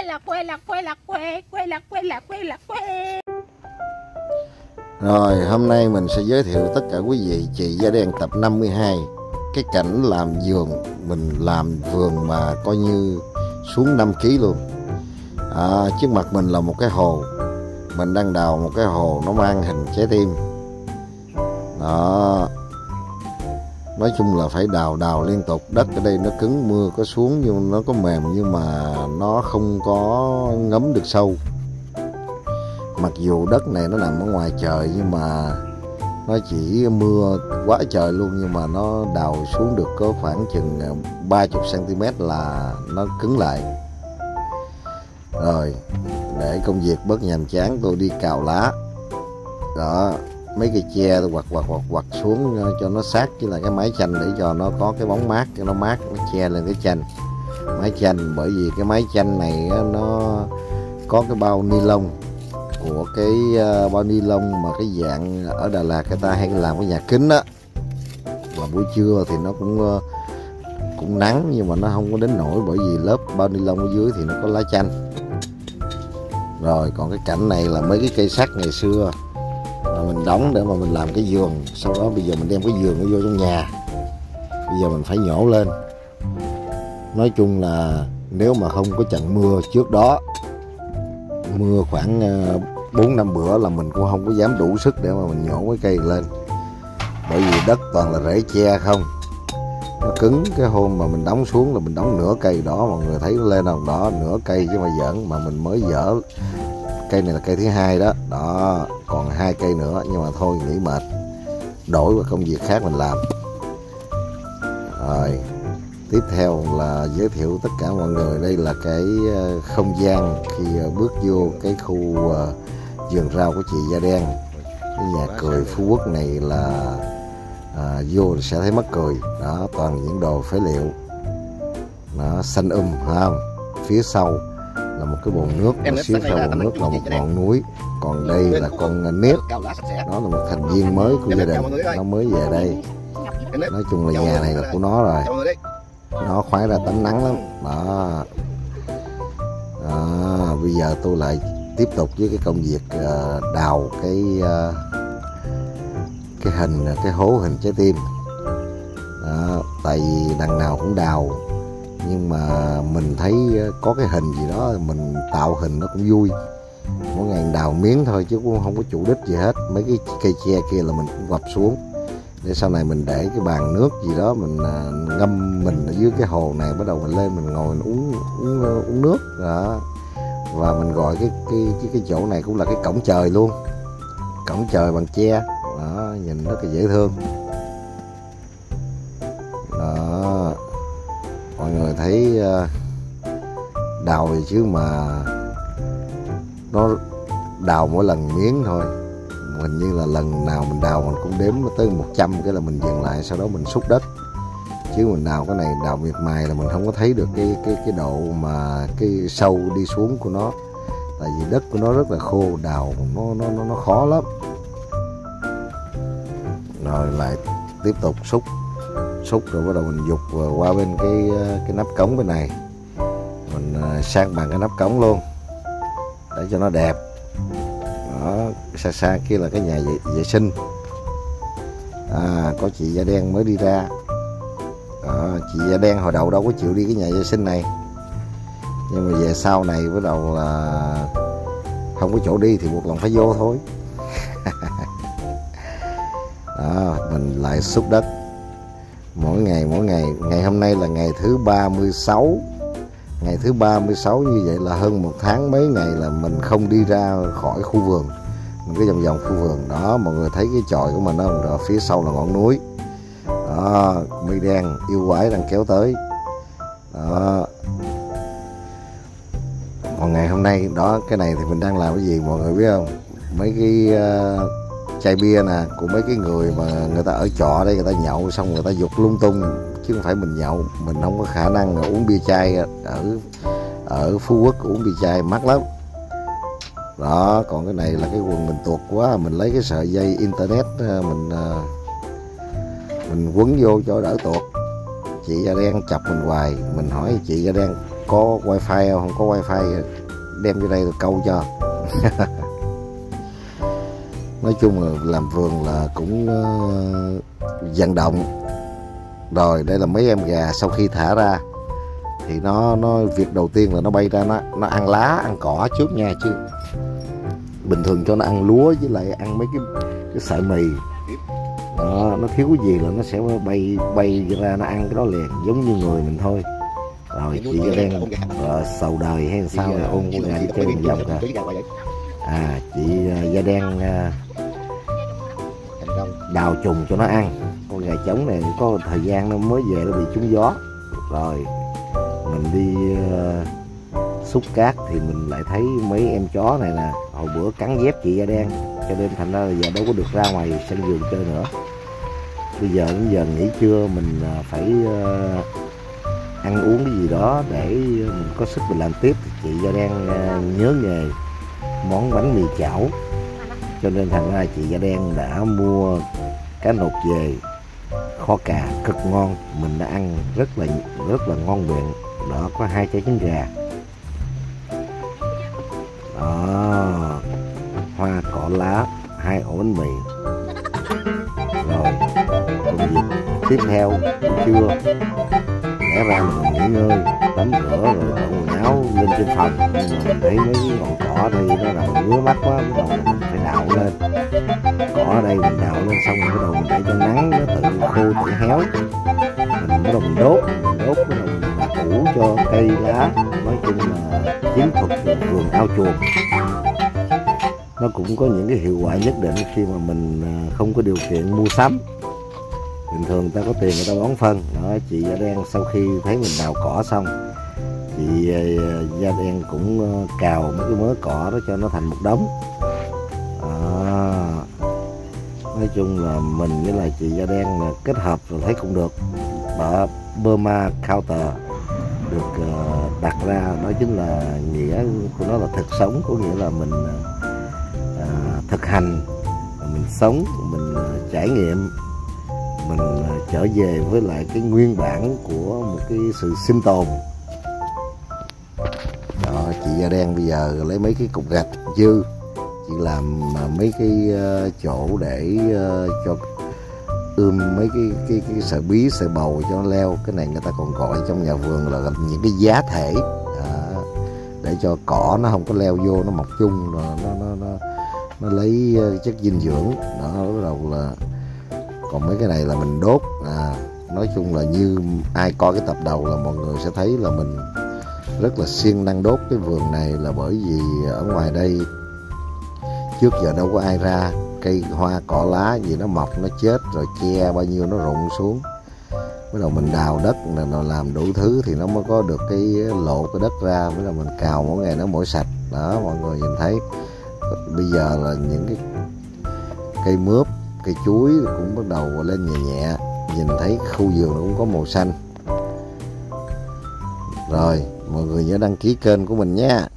Rồi hôm nay mình sẽ giới thiệu tất cả quý vị chị da đen tập 52. Cái cảnh làm vườn, mình làm vườn mà coi như xuống 5 kg luôn. Trước mặt mình là một cái hồ. Mình đang đào một cái hồ nó mang hình trái tim. Đó. Nói chung là phải đào liên tục. Đất ở đây nó cứng, mưa có xuống nhưng nó có mềm, nhưng mà nó không có ngấm được sâu. Mặc dù đất này nó nằm ở ngoài trời nhưng mà nó chỉ mưa quá trời luôn, nhưng mà nó đào xuống được có khoảng chừng 30 cm là nó cứng lại. Rồi, để công việc bớt nhàm chán, tôi đi cào lá. Đó, mấy cây tre tôi quặt xuống cho nó sát với lại cái mái chanh, để cho nó có cái bóng mát, cho nó mát, nó che lên cái chanh. Mái chanh, bởi vì cái mái chanh này nó có cái bao ni lông, của cái bao ni lông mà cái dạng ở Đà Lạt người ta hay làm cái nhà kính đó, và buổi trưa thì nó cũng nắng nhưng mà nó không có đến nổi, bởi vì lớp bao ni lông ở dưới thì nó có lá chanh. Rồi còn cái cảnh này là mấy cái cây sắt ngày xưa mà mình đóng để mà mình làm cái giường, sau đó bây giờ mình đem cái giường nó vô trong nhà, bây giờ mình phải nhổ lên. Nói chung là nếu mà không có trận mưa trước đó, mưa khoảng 4-5 bữa là mình cũng không có dám đủ sức để mà mình nhổ cái cây lên, bởi vì đất toàn là rễ tre không, nó cứng. Cái hôm mà mình đóng xuống là mình đóng nửa cây đó, mọi người thấy nó lên không? Đó, nửa cây chứ mà giỡn, mà mình mới dỡ cây này là cây thứ 2 đó. Đó, còn 2 cây nữa, nhưng mà thôi nghỉ mệt, đổi qua công việc khác mình làm. Rồi tiếp theo là giới thiệu tất cả mọi người, đây là cái không gian khi bước vô cái khu vườn rau của chị da đen. Cái nhà cười Phú Quốc này là vô sẽ thấy mắc cười. Đó, toàn những đồ phế liệu, nó xanh không? Phía sau là một cái bồn nước, một xíu sau bồn nước là một ngọn núi. Còn đây là con nếp, nó là một thành viên mới của gia đình, nó mới về đây. Nói chung là nhà này là của nó rồi, nó khoái ra tắm nắng lắm. Đó, bây giờ tôi lại tiếp tục với cái công việc đào cái hình, cái hố hình trái tim. Đó, tại vì đằng nào cũng đào, nhưng mà mình thấy có cái hình gì đó mình tạo hình nó cũng vui. Mỗi ngày đào miếng thôi chứ cũng không có chủ đích gì hết. Mấy cái cây tre kia là mình cũng quặp xuống để sau này mình để cái bàn nước gì đó mình ngâm mình ở dưới cái hồ này, bắt đầu mình lên mình ngồi mình uống nước đó. Và mình gọi cái chỗ này cũng là cái cổng trời luôn, cổng trời bằng tre đó, nhìn rất là dễ thương đó. Mọi người thấy đào thì chứ mà nó đào mỗi lần miếng thôi. Hình như là lần nào mình đào mình cũng đếm tới 100 cái là mình dừng lại, sau đó mình xúc đất. Chứ mình đào cái này đào miệt mài là mình không có thấy được cái độ mà cái sâu đi xuống của nó, tại vì đất của nó rất là khô, đào nó khó lắm. Rồi lại tiếp tục xúc rồi bắt đầu mình dục qua bên cái nắp cống bên này, mình sang bằng cái nắp cống luôn để cho nó đẹp. Đó, xa kia là cái nhà vệ sinh. Có chị da đen mới đi ra. Chị da đen hồi đầu đâu có chịu đi cái nhà vệ sinh này, nhưng mà về sau này bắt đầu là không có chỗ đi thì buộc lòng phải vô thôi. Đó, mình lại xúc đất mỗi ngày. Ngày hôm nay là ngày thứ 36. Ngày thứ 36 như vậy là hơn 1 tháng mấy ngày là mình không đi ra khỏi khu vườn, mình cứ vòng khu vườn đó. Mọi người thấy cái chòi của mình không? Đó, phía sau là ngọn núi đó, mây đen yêu quái đang kéo tới đó. Còn ngày hôm nay đó, cái này thì mình đang làm cái gì mọi người biết không? Mấy cái chai bia nè của mấy cái người mà người ta ở trọ đây, người ta nhậu xong người ta dục lung tung, chứ không phải mình nhậu. Mình không có khả năng uống bia chai ở Phú Quốc, uống bia chai mắc lắm đó. Còn cái này là cái quần mình tuột quá, mình lấy cái sợi dây internet mình quấn vô cho đỡ tuột. Chị da đen chọc mình hoài, mình hỏi chị da đen có wifi không? Không có wifi đem vô đây tôi câu cho. Nói chung là làm vườn là cũng vận động. Rồi đây là mấy em gà sau khi thả ra thì nó việc đầu tiên là nó bay ra nó ăn lá ăn cỏ trước nha, chứ bình thường cho nó ăn lúa với lại ăn mấy cái sợi mì đó, nó thiếu cái gì là nó sẽ bay ra nó ăn cái đó liền, giống như người mình thôi. Rồi chị da đen sầu đời hay sao là ôm con gà đi chơi một vòng kìa. Chị da đen đào trùng cho nó ăn. Con gà trống này có thời gian nó mới về nó bị trúng gió, rồi mình đi xúc cát thì mình lại thấy mấy em chó này nè, hồi bữa cắn dép chị da đen, cho nên thành ra là giờ đâu có được ra ngoài sân vườn chơi nữa. Bây giờ đến giờ nghỉ trưa mình phải ăn uống cái gì đó để mình có sức mình làm tiếp. Chị da đen nhớ nghề món bánh mì chảo, cho nên thành ra chị da đen đã mua cá nục về kho cà cực ngon, mình đã ăn rất là ngon miệng. Đó, có 2 trái trứng gà đó, hoa cỏ lá, 2 ổ bánh mì. Rồi công việc tiếp theo trưa lẽ ra mình nghỉ ngơi tắm rửa rồi dọn quần áo lên trên phòng, nhưng mà mình thấy mấy cái ngọn cỏ đây nó làm ngứa mắt quá, bắt đầu mình phải đào lên. Cỏ ở đây mình đào lên xong rồi bắt đầu mình để cho nắng nó tự khô tự héo, mình bắt đầu mình đốt bắt đầu mình ủ cho cây lá. Nói chung là chiến thuật vườn ao chuồng nó cũng có những cái hiệu quả nhất định khi mà mình không có điều kiện mua sắm. Bình thường người ta có tiền người ta bón phân đó. Chị da đen sau khi thấy mình đào cỏ xong, chị da đen cũng cào mấy cái mớ cỏ đó cho nó thành một đống. Nói chung là mình với lại chị da đen là kết hợp rồi thấy cũng được. Đó, Burma Counter được đặt ra, đó chính là nghĩa của nó là thực sống, có nghĩa là mình thực hành, mình sống, mình trải nghiệm, mình trở về với lại cái nguyên bản của một cái sự sinh tồn. Đó, chị da đen bây giờ lấy mấy cái cục gạch dư, chị làm mấy cái chỗ để cho mấy cái sợi bí sợi bầu cho nó leo. Cái này người ta còn gọi trong nhà vườn là những cái giá thể, để cho cỏ nó không có leo vô, nó mọc chung rồi nó lấy chất dinh dưỡng đó. Bắt đầu là còn mấy cái này là mình đốt. Nói chung là như ai coi cái tập đầu là mọi người sẽ thấy là mình rất là siêng năng đốt cái vườn này, là bởi vì ở ngoài đây trước giờ đâu có ai ra, cây hoa cỏ lá gì nó mọc nó chết rồi che bao nhiêu nó rụng xuống. Bắt đầu mình đào đất rồi làm đủ thứ thì nó mới có được cái lộ cái đất ra. Bắt đầu mình cào mỗi ngày nó mỗi sạch đó, mọi người nhìn thấy. Bây giờ là những cái cây mướp, cây chuối cũng bắt đầu lên nhẹ nhẹ, nhìn thấy khu vườn nó cũng có màu xanh. Rồi mọi người nhớ đăng ký kênh của mình nha.